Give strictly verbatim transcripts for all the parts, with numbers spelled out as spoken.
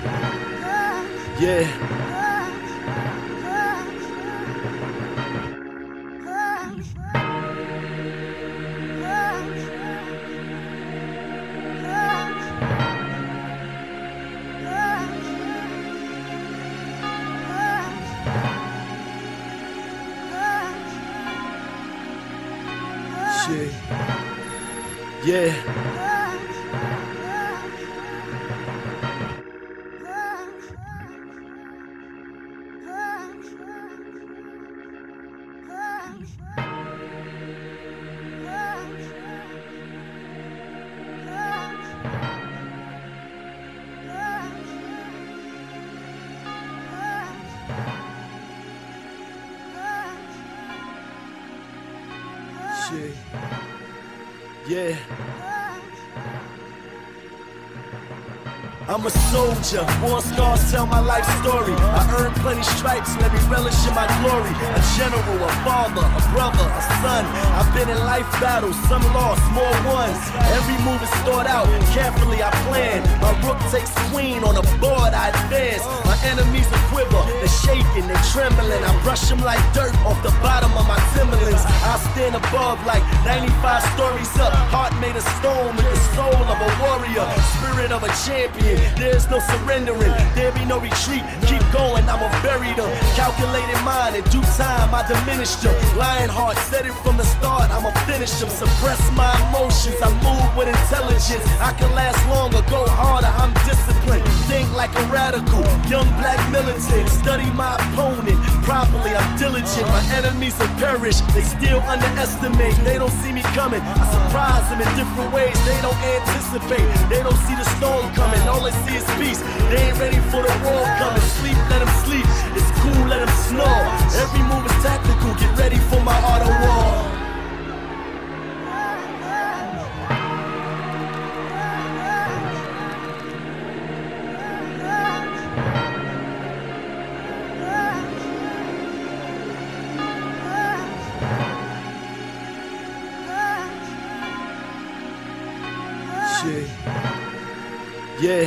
Yeah. Shit. Yeah. Shit. Yeah. I'm a soldier, war scars tell my life story. I earned plenty stripes, let me relish in my glory. A general, a father, a brother, a son. I've been in life battles, some lost, more ones. Every move is thought out, carefully I plan. My rook takes queen, on the board I advance. My enemies are quiver, they're shaking, they're trembling. I brush them like dirt off the bottom of my Timberlands. I stand above like ninety-five stories up. Heart made of stone with the soul of a warrior. Spirit of a champion. There's no surrendering, there be no retreat. Keep going, I'ma bury them. Calculated mind, in due time I diminished them. Lion heart, said it from the start, I'ma finish them. Suppress my emotions, I move with intelligence. I can last longer, go harder, I'm disciplined. Think like a radical, young black militant. Study my opponent properly, I'm diligent. My enemies will perish, they still underestimate. They don't see me coming, I surprise them in different ways. They don't anticipate, they don't see the storm coming. All they see is peace, they ain't ready for the war coming. Sleep, let them sleep, it's cool, let them snore. Every move is tactical, get ready for my art of war. Shit. Yeah.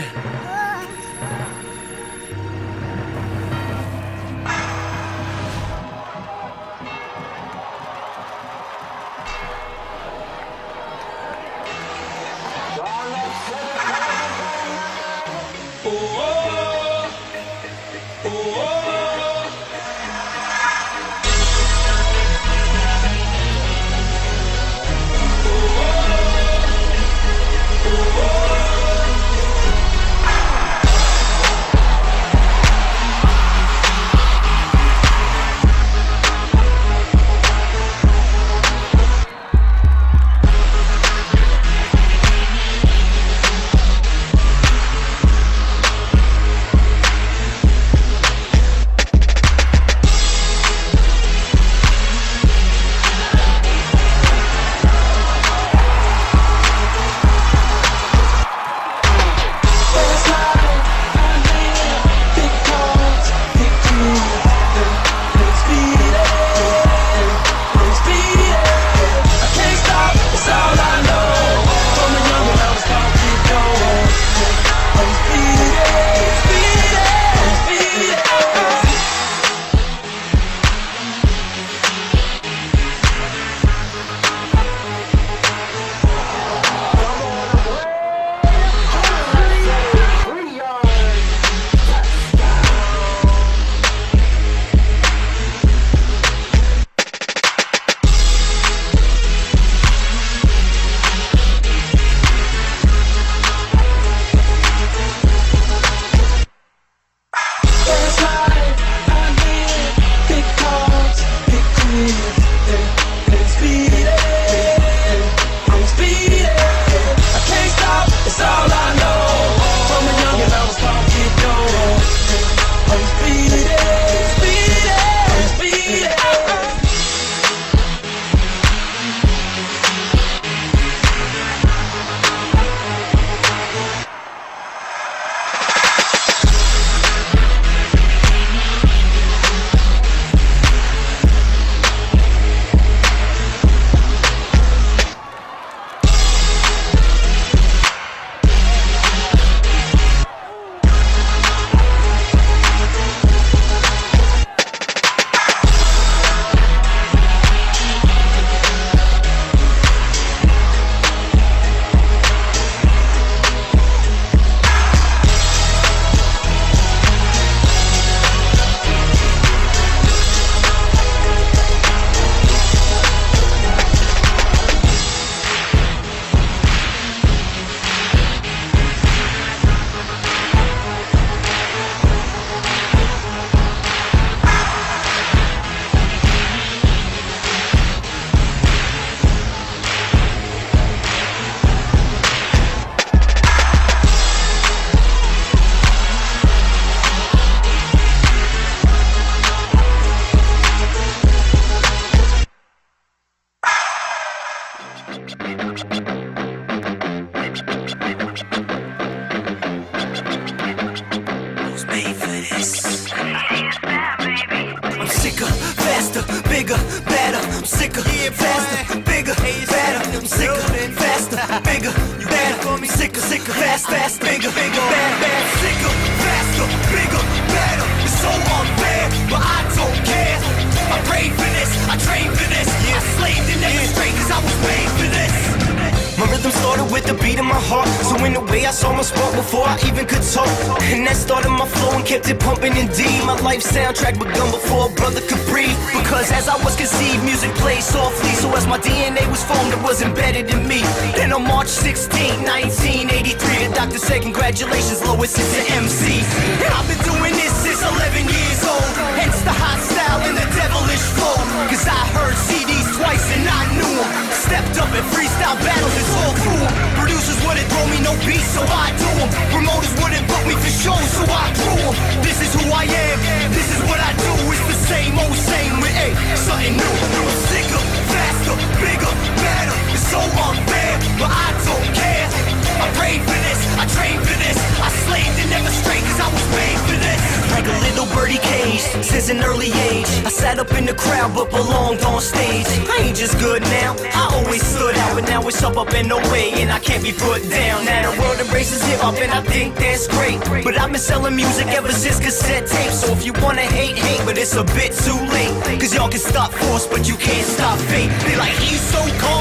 I'm sicker, faster, bigger, better. I'm sicker, faster, bigger, better. I'm sicker, faster, bigger, better. I'm sicker, sicker, fast, fast, bigger, bigger, better, better. Sicker, faster, bigger, better. It's so unfair, but I don't care. I prayed for this, I trained for this. I slaved in every straight cause I was made for this. My rhythm started with the beat in my heart. So in a way I saw my spot before I even could talk. And that started my flow and kept it pumping indeed. My life soundtrack begun before a brother could breathe. Because as I was conceived, music played softly. So as my D N A was formed, it was embedded in me. Then on March sixteenth, nineteen eighty-three, the doctor said congratulations, Lois, it's an M C. And I've been doing this since eleven years old. Hence the hot style and the devilish flow. Cause I heard C Ds twice and I knew them. Stepped up and freestyle battles, it's all through them. Producers wouldn't throw me no beats, so I do them. Promoters wouldn't book me for shows, so I grew them. This is who I am, this is what I do. It's the same old same with a something new. Sicker, faster, bigger, better. It's so unfair, but I don't care. I prayed for this, I trained for this. I slaved and never straight cause I was made for this. Like a little birdie cage, since an early age I sat up in the crowd but belonged on stage. I ain't just good now, I always stood out. But now it's up, up and away and I can't be put down. Now the world embraces hip hop and I think that's great. But I've been selling music ever since cassette tapes. So if you wanna hate, hate, but it's a bit too late. Cause y'all can stop force but you can't stop fate. They like he's so calm